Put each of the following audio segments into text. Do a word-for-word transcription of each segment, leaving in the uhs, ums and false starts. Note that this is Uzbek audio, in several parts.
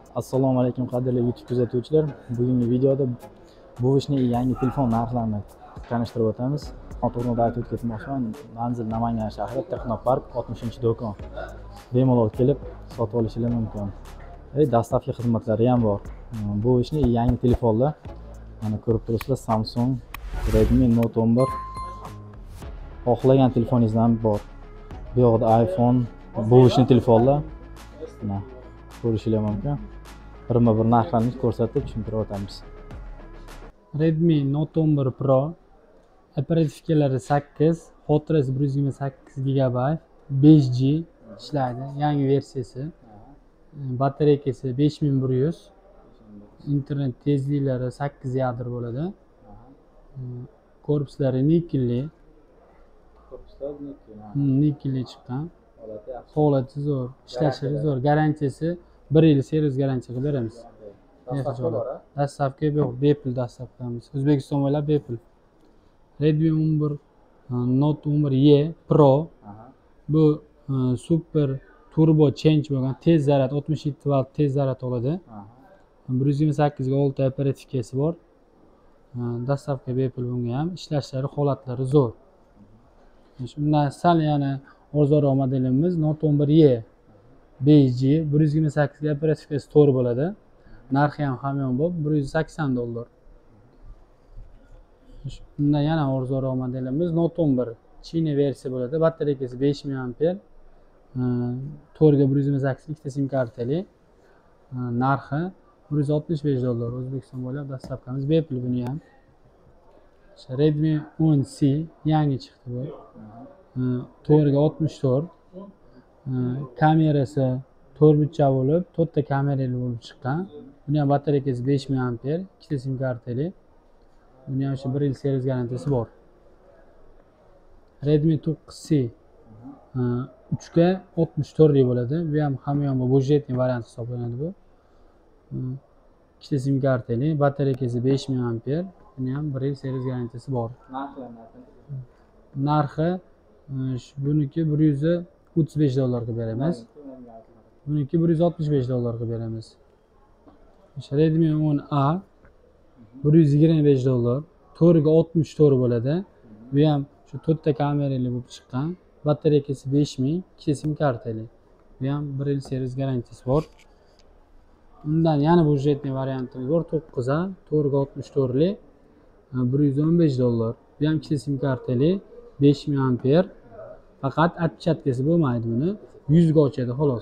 Assalomu alaykum qadrli YouTube kuzatuvchilar. Bugungi videoda Buvishning yangi telefon narxlarini tanishtirib o'tamiz. To'g'ridan aytib ketmoqchiman. Manzil Namangan shahri, Texnopark oltmishinchi do'kon. Bemalol kelib sotib olishingiz mumkin. Ey, dastavka xizmatlari ham bor. Buvishning yangi telefonlar. Mana ko'rib turibsizlar, Samsung Redmi Note o'n bir. Xohlagan telefoningiz ham bor. Bu yoqda iPhone, Buvishning telefonlar. Mana ko'rishingiz mumkin. Birma-bir narxlarni ko'rsatib tushuntirib o'tamiz. Redmi Note o'n bir Pro, operativkalari sakkiz, xotirasi bir yuz yigirma sakkiz gigabayt, besh G ishlaydi, yangi versiyasi. Batareykasi besh ming bir yuz, internet tezliklari sakkiz yadro bo'ladi. Korpuslari nikelli. Korpuslar nikel. Nikelli chiqqan. Holati zo'r, ishlashi zo'r, garantiyasi bir yil servis garantiya qilib beramiz. Dastavka yo'q, bepul dastavkamiz. O'zbekiston bo'ylab bepul. Redmi o'n bir Note o'n bir E Pro bu super turbo change bo'lgan, tez zaryad, oltmish yetti volt tez zaryad oladi. bir yuz yigirma sakkiz ga olti operativkasi bor. Dastavka bepul bunga ham, ishlashlari, holatlari zo'r. Shundan sal yana arzonroq modelimiz Note o'n bir E besh G bir yuz yigirma sakkiz ga operativkasi to'g'ri bo'ladi. Narxi ham hamyon bo'lib bir yuz sakson dollar. Bundan yana arzonroq modelimiz Note o'n bir China versiya bo'ladi. Batareykasi besh ming amper. to'rt ga bir yuz yigirma sakkiz ikkita sim kartali. Narxi bir yuz oltmish besh dollar. O'zbekiston bo'ylab dastavkamiz bepul buni ham. Redmi o'n C yangi chiqdi bu. to'rt ga oltmish to'rt. Kamerasi to'rt burchak bo'lib, to'rtta kamerali bo'lib chiqqan. Buni ham batareykasi besh ming amper, ikkita sim kartali. Buni ham shu bir yil servis garantiyasi bor. Redmi to'qqiz C uch ga oltmish to'rt bo'ladi. Bu ham hamyon budjetli variant hisoblanadi bu. ikkita sim kartali, batareykasi besh ming amper. Buni ham bir yil servis garantiyasi bor. Narxi buniki bir yuz o'ttiz besh dollarga beramiz. Buniki bir yuz oltmish besh dollarga beramiz. Redmi o'n A bir yuz yigirma besh dollar, to'rt ga oltmish to'rt bo'ladi. Bu ham shu to'rtta kamerali bo'lib chiqqan. Batareykasi besh ming, ikkita sim kartali. Bu ham bir yil servis garantiyasi bor. Undan yana budjetli variantimiz bor, to'qqiz A to'rt ga oltmish to'rt lik bir yuz o'n besh dollar. Bu ham ikkita sim kartali, besh ming amper. Faqat отпечаткasi bo'lmaydi buni. yuz ga ochadi xolos.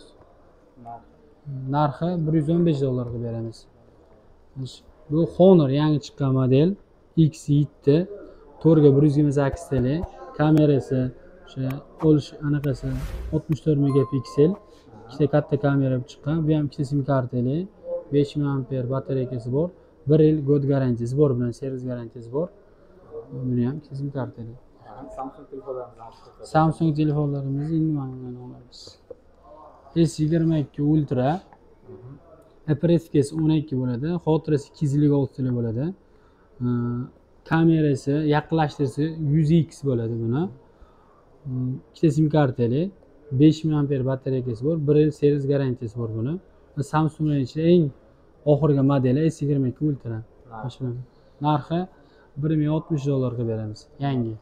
Narxi bir yuz o'n besh dollarga beramiz. Bu Honor yangi chiqqan model X yetti, to'rt ga bir yuz yigirma sakkiz tali, kamerasi o'sha olish anaqasi oltmish to'rt megapiksel, ikkita katta kamera olib chiqqan. Bu ham ikkita sim kartali, besh ming amper batareykasi bor, bir yil god garantiyasi bor, bilan servis garantiyasi bor. Buni ham ikkita sim kartali. Samsung telefonlarimiz. Samsung telefonlarimizni nimani olamiz? S yigirma ikki Ultra operativkasi o'n ikki bo'ladi, xotirasi ikki yuz ellik olti ta bo'ladi. Kamerasi yaqinlashtirishi yuz x bo'ladi buni. ikkita sim kartali, besh ming amper batareykasi bor, bir yil servis garantiyasi bor buni. Samsungning ichida eng oxirgi modeli S yigirma ikki Ultra. Narxi bir ming oltmish dollarga beramiz, yangi.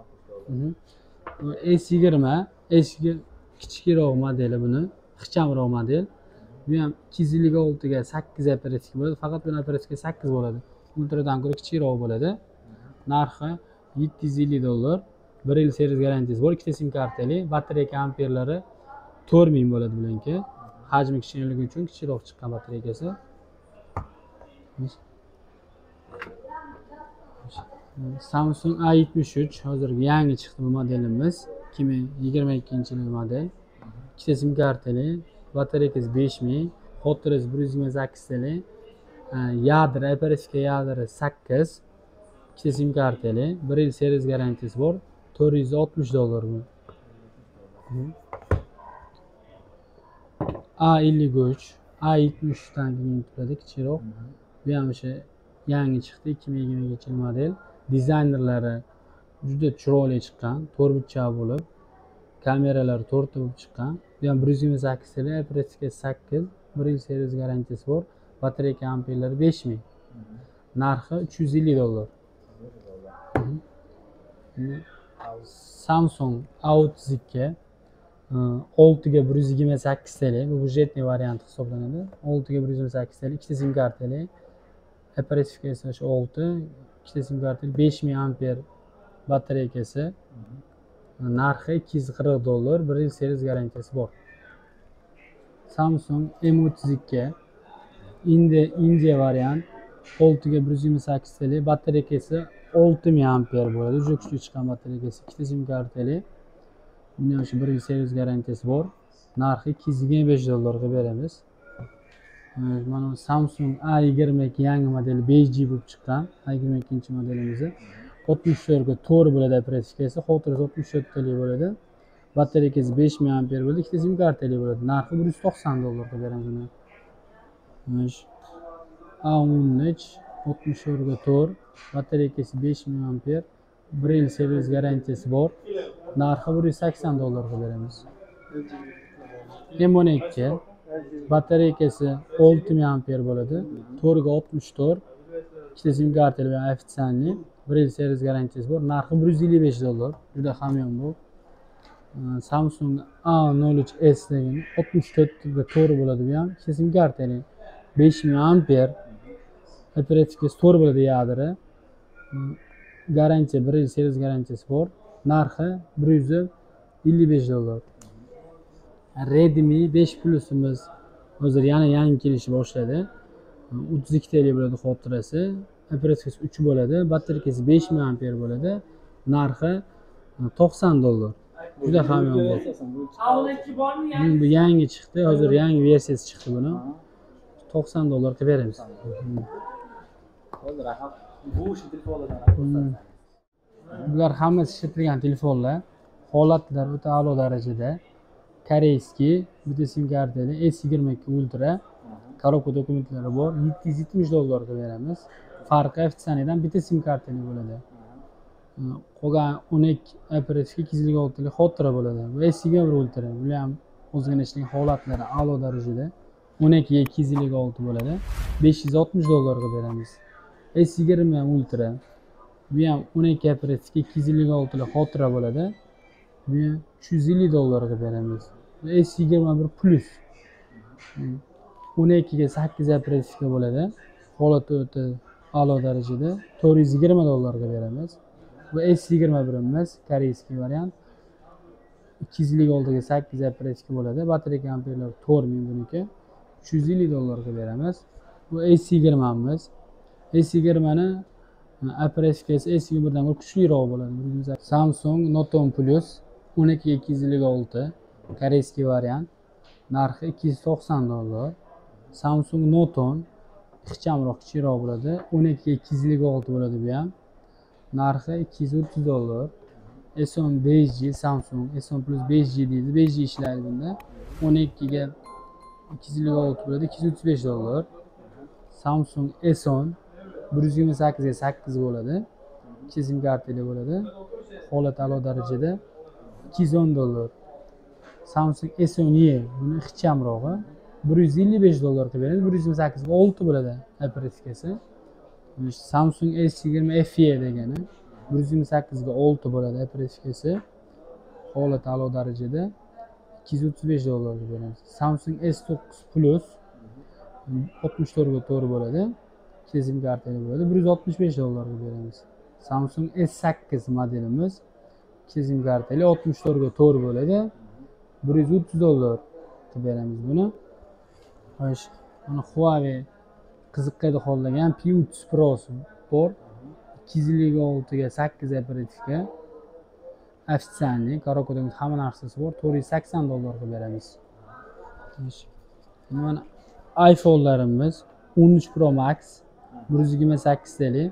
S yigirma, S kichikroq modeli buni, ixchamroq model. Bu ham ikki yuz ellik olti ga sakkiz operativka bo'ladi, faqat buni operativkasi sakkiz bo'ladi. Ultradan ko'ra kichikroq bo'ladi. Narxi yetti yuz ellik dollar, bir yil servis garantiyasi bor, ikkita sim kartali, batareyka amperlari to'rt ming bo'ladi bularniki. Hajmi kichkinaligi uchun kichikroq chiqqan batareykasi. Samsung A yetmish uch hozirgi yangi chiqdi bu modelimiz. ikki ming yigirma ikkinchi yil model. ikkita sim kartali, batareykasi besh ming, xotirasi bir yuz yigirma sakkiz tali, yadro, operativka yadro sakkiz, ikkita sim kartali, bir yil servis garantiyasi bor, to'rt yuz oltmish dollar bu. A ellik uch, A yetmish uch dan keyin turadi, kichikroq. Bu ham o'sha yangi chiqdi, ikki ming yigirma ikkinchi yil model. Dizaynerlari juda chiroyli chiqqan, to'rt burchak bo'lib, kameralari to'rtta bo'lib chiqqan. Bu ham bir yuz yigirma sakkiz tali, operativkasi sakkiz, bir yil servis garantiyasi bor. Batareyka amperlari besh ming. Narxi uch yuz ellik dollar. Samsung A o'ttiz ikki oltiga bir yuz yigirma sakkiz T L, bu budjetniy variant hisoblanadi. oltiga bir yuz yigirma sakkiz T L, ikkita sim kartali, operativ olti, ikkita sim kartali, besh ming amper batareykasi. Narxi ikki yuz qirq dollar, bir yil servis garantiyasi bor. Samsung M o'ttiz ikki Indiya Indiya variant oltiga bir yuz yigirma sakkiz T L, batareykasi olti ming amper bo'ladi. Juda kuchli chiqqan batareykasi, ikkita sim kartali. Buni ham shu bir yil servis garantiyasi bor. Narxi ikki yuz yigirma besh dollarga beramiz. Mana Samsung A yigirma ikki yangi modeli besh G bo'lib chiqqan. A yigirma ikkinchi modelimizni oltmish to'rt ga to'rt bo'ladi operativkasi, xotirasi oltmish to'rt talik bo'ladi. Batareykasi besh ming amper bo'ladi, ikkita sim kartali bo'ladi. Narxi bir yuz to'qson dollarga beramiz buni. A o'n uch oltmish to'rt ga to'rt, batareykasi besh ming amper, bir yil servis garantiyasi bor. Narxi bir yuz sakson dollarga beramiz. M o'n ikki batareykasi olti ming amper bo'ladi, to'rt ga oltmish to'rt, ikkita sim kartali bilan ofitsialniy, bir yil servis garantiyasi bor. Narxi bir yuz ellik besh dollar. Juda hamyon bu. Samsung A nol uch S degan oltmish to'rt ga to'rt bo'ladi bu ham, ikkita sim kartali, besh ming amper, operativkasi to'rt bo'ladi yadri. Garantiya bir yil servis garantiyasi bor. Narxi bir yuz ellik besh dollar. Redmi besh Plus'imiz hozir yana yangi kelishni boshladi. o'ttiz ikki T L bo'ladi xotirasi, operativkasi uch bo'ladi, batareykasi besh ming amper bo'ladi. Narxi to'qson dollar. Juda hamyon bu. Bu yangi chiqdi, hozir yangi versiyasi chiqdi buni. to'qson dollarga beramiz. Hozir raqam bu o'sha telefonlardan. Bular hammasi ishlatilgan telefonlar. Holatlar o'ta a'lo darajada. Koreyskiy, bitta sim kartali S yigirma ikki Ultra, korobka dokumentlari bor. yetti yuz yetmish dollarga beramiz. Farqi ofitsialniydan bitta sim kartali bo'ladi. Qolgan o'n ikki operativga ikki yuz ellik olti talik xotira bo'ladi. Bu S yigirma bir Ultra, bu ham o'zgina ishlangan holatlari a'lo darajada. o'n ikki ga ikki yuz ellik olti bo'ladi. besh yuz oltmish dollarga beramiz. S yigirma Ultra, bu ham o'n ikki operativga ikki yuz ellik olti talik xotira bo'ladi. Bu ham uch yuz ellik dollarga beramiz. S yigirma bir Plus o'n ikki ga sakkiz operativga bo'ladi. Holati o'ta a'lo darajada, to'rt yuz yigirma dollarga beramiz. Bu S yigirma birimiz, koreyskiy variant. ikki yuz ellik olti ga sakkiz operativga bo'ladi. Batareyka amperlari to'rt ming buniki. uch yuz ellik dollarga beramiz. Bu S yigirmamiz. S yigirma ni operativkasi S yigirma birdan ko'ra kuchliroq bo'ladi. Samsung Note o'n Plus o'n ikki ga ikki yuz ellik olti, koreyskiy variant. Narxi ikki yuz to'qson dollar. Samsung Note o'n ixchamroq, kichikroq bo'ladi. o'n ikki ga ikki yuz ellik olti bo'ladi bu ham. Narxi ikki yuz o'ttiz dollar. S o'n besh G Samsung S o'n Plus besh G deydi. besh G ishlaydi bunda. o'n ikki ga ikki yuz ellik olti bo'ladi, ikki yuz o'ttiz besh dollar. Samsung S o'n bir yuz yigirma sakkiz ga sakkiz bo'ladi. ikki sim kartali bo'ladi. Holati a'lo darajada, ikki yuz o'n dollar. Samsung S o'n E buni ixchamrog'i bir yuz ellik besh dollarga beradi. bir yuz yigirma sakkiz ga olti bo'ladi operativkasi. Samsung S yigirma F E degani bir yuz yigirma sakkiz ga olti bo'ladi operativkasi. Holati a'lo darajada, ikki yuz o'ttiz besh dollarga beramiz. Samsung S to'qqiz Plus oltmish to'rt ga to'rt bo'ladi. ikki sim kartali bo'ladi. bir yuz oltmish besh dollarga beramiz. Samsung S sakkiz modelimiz, ikki sim kartali oltmish to'rt ga to'rt bo'ladi. bir yuz o'ttiz dollar qilib beramiz buni. Xo'sh, mana Huawei qiziqadi xohlagan P o'ttiz Pro bor. ikki yuz ellik olti ga sakkiz operativga. Ofitsialniy, korobka hamma narsasi bor. to'rt yuz sakson dollarga beramiz. Xo'sh. Mana iPhone'larimiz o'n uch Pro Max bir yuz yigirma sakkiz talik,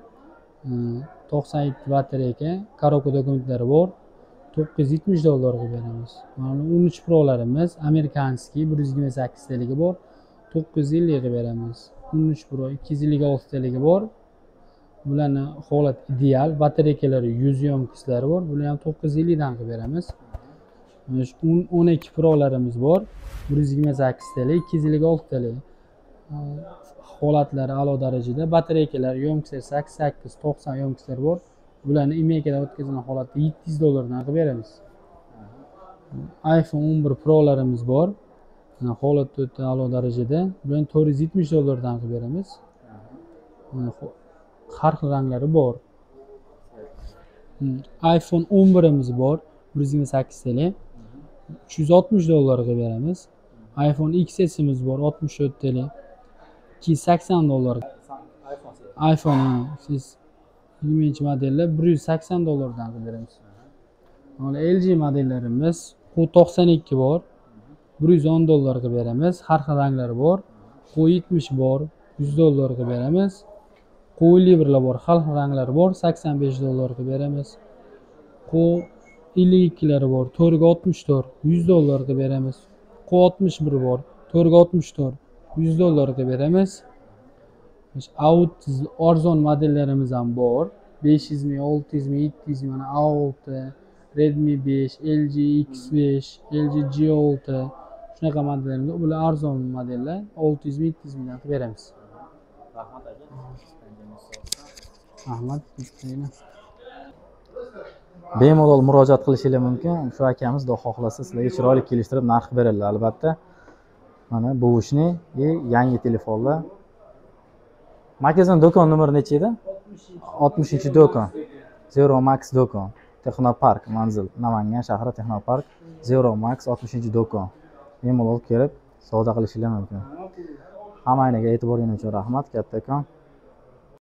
to'qson yetti batareyka, korobka dokumentlari bor. to'qqiz yuz yetmish dollarga beramiz. Mana o'n uch Pro'larimiz amerikanskiy bir yuz yigirma sakkiz taligi bor. to'qqiz yuz ellikga beramiz. o'n uch Pro ikki yuz ellik olti taligi bor. Bularni holat ideal, batareykalari yuz yomkichlari bor. Bularni ham to'qqiz yuz ellik dan qilib beramiz. Mana shu o'n ikki prolarimiz bor. bir yuz yigirma sakkiz ta, ikki yuz ellik olti ta. Holatlari a'lo darajada. Batareykalar, yomkislar sakkiz sakkiz to'qson yomkislar bor. Bularni imekadan o'tkazilgan holatda yetti yuz dollardan qilib beramiz. iPhone o'n bir prolarimiz bor. Holati o'ta a'lo darajada. Bularni to'rt yuz yetmish dollardan qilib beramiz. Har xil ranglari bor. iPhone o'n birimiz bor. bir yuz yigirma sakkiz talik. uch yuz oltmish dollarga beramiz. iPhone X S'imiz bor oltmish to'rt talik. ikki yuz sakson dollar. iPhone siz yigirmanchi modellar bir yuz sakson dollardan qilib beramiz. Mana L G modellarimiz Q to'qson ikki bor. bir yuz o'n dollarga beramiz. Har xil ranglari bor. Q yetmish bor. yuz dollarga beramiz. Q ellik birlar bor. Har xil ranglari bor. sakson besh dollarga beramiz. Q ellik ikkilar bor. to'rt ga oltmish to'rt. yuz dollarga beramiz. Q oltmish bir bor. to'rt ga oltmish to'rt. yuz dollarga beramiz. Out arzon modellarimiz ham bor. besh yuz ming, olti yuz ming, yetti yuz ming, mana A olti, Redmi besh, L G X besh, L G G olti shunaqa modellarimiz bor. Bular arzon modellar. olti yuz ming, yetti yuz mingdan qilib beramiz. Rahmat aka. Rahmat. Bemalol murojaat qilishingiz mumkin. Shu akamiz xudo xohlasa sizlarga chiroyli kelishtirib narx beradilar albatta. Mana bu ishni yangi telefonlar. Magazin do'kon nomeri necha edi? oltmishinchi do'kon. Zero Max do'kon. Texnopark manzil. Namangan shahri Texnopark. Zero Max oltmishinchi do'kon. Bemalol kelib savdo qilishingiz mumkin. Hammangizga e'tiboringiz uchun rahmat kattakon.